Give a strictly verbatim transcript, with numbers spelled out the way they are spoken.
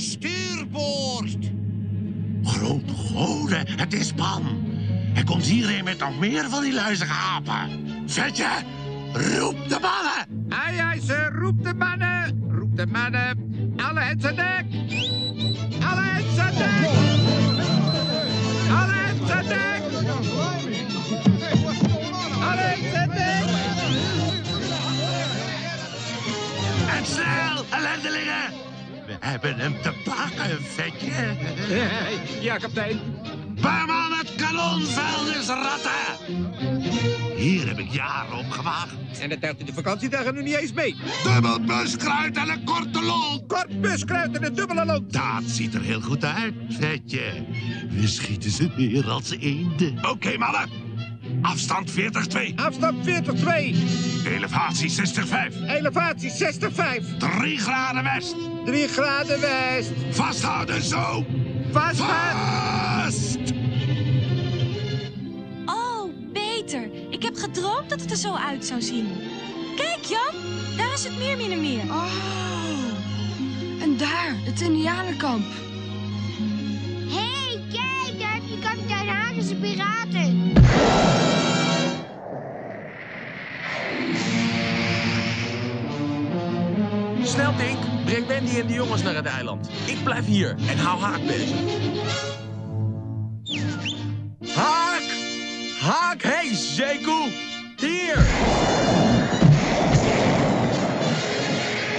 stuurboord. Grote goden, het is Pan. Hij komt hierheen met nog meer van die luizige apen. Vetje, roep de mannen. Ai, ai, ze roep de mannen. Roep de mannen. Alle hens aan dek. Alle hens aan dek. Alle hens aan dek. Alle hens aan dek. En snel, ellendelingen. We hebben hem te pakken, Vetje. Ja, kapitein. Barman, het kanon, vuilnisratten. Hier heb ik jaren op gewacht. En dat telt in de vakantiedagen nu niet eens mee. Dubbel buskruid en een korte lont. Kort buskruid en een dubbele lont. Dat ziet er heel goed uit, Vetje. We schieten ze neer als eenden. Oké, okay, mannen. Afstand veertig twee. Afstand veertig twee. Elevatie zestig vijf. Elevatie zestig vijf. drie graden west. drie graden west. Vasthouden, zo. Vasthouden. Vast! Oh, beter. Ik heb gedroomd dat het er zo uit zou zien. Kijk, Jan. Daar is het Meerminnemeer. Oh. En daar, het Indianenkamp. Hé, hey, kijk, daar heb je kapitein Hagense piraten. Snel, Tink. Breng Wendy en de jongens naar het eiland. Ik blijf hier en hou Haak bezig. Haak! Haak, hey, Zeekoe! Hier!